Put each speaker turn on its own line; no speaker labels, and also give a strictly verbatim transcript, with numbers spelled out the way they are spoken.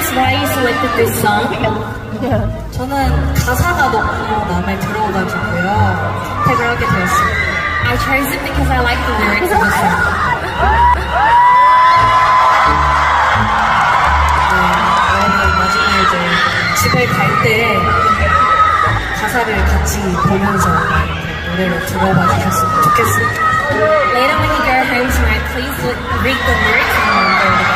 Rise with this song?
저는 가사가 너무 마음에 들어가지고요. 택을 하게 되었습니다.
I chose it because I like the lyrics of the song.
여러분 나중에 이제 집에 갈 때 가사를 같이 보면서 노래를 들어봐 주셨으면 좋겠습니다.
Later when you go home tonight, please read the lyrics and remember the